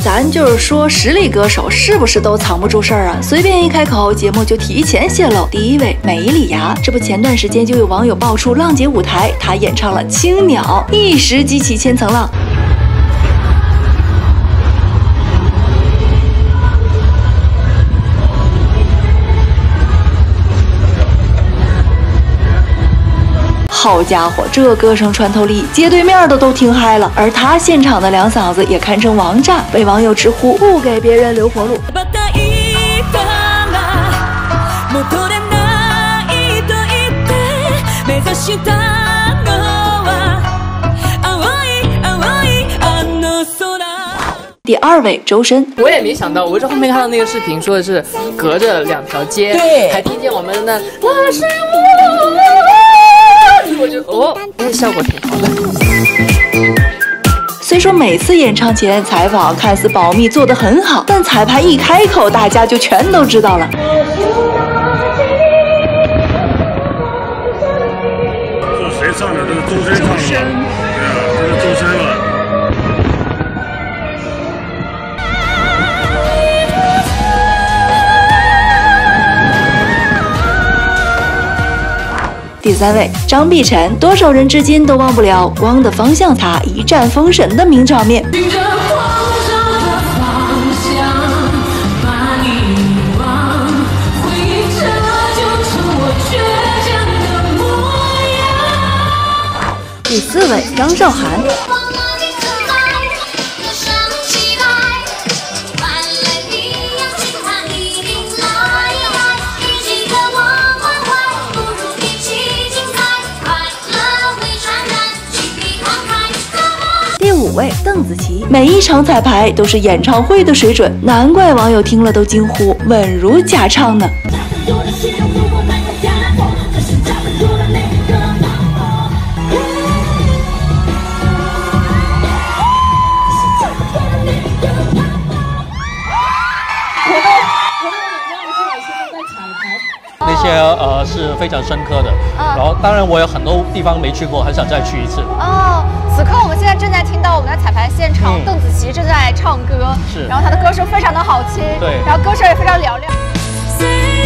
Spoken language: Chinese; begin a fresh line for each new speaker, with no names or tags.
咱就是说，实力歌手是不是都藏不住事儿啊？随便一开口，节目就提前泄露。第一位，梅里芽，这不前段时间就有网友爆出浪姐舞台，她演唱了《青鸟》，一时激起千层浪。好家伙，这歌声穿透力，街对面的都听嗨了。而他现场的两嗓子也堪称王炸，被网友直呼不给别人留活路。第二位，周深。
我也没想到，我这后面看到那个视频，说的是隔着2条街，对，还听见我们的那我是我就效果挺好的。
虽说每次演唱前采访看似保密做得很好，但彩排一开口，大家就全都知道了。
这谁唱的？这是周深唱的。对啊，这是周深了。
第三位，张碧晨，多少人至今都忘不了《光的方向》他一战封神的名场面。第四位，张韶涵。第五位，邓紫棋，每一场彩排都是演唱会的水准，难怪网友听了都惊呼稳如假唱呢。
那些是非常深刻的，然后当然我有很多地方没去过，很想再去一次。哦，
此刻我们现在正在听到我们的彩排现场，邓紫棋正在唱歌，然后她的歌声非常的好听，对，然后歌声也非常嘹亮。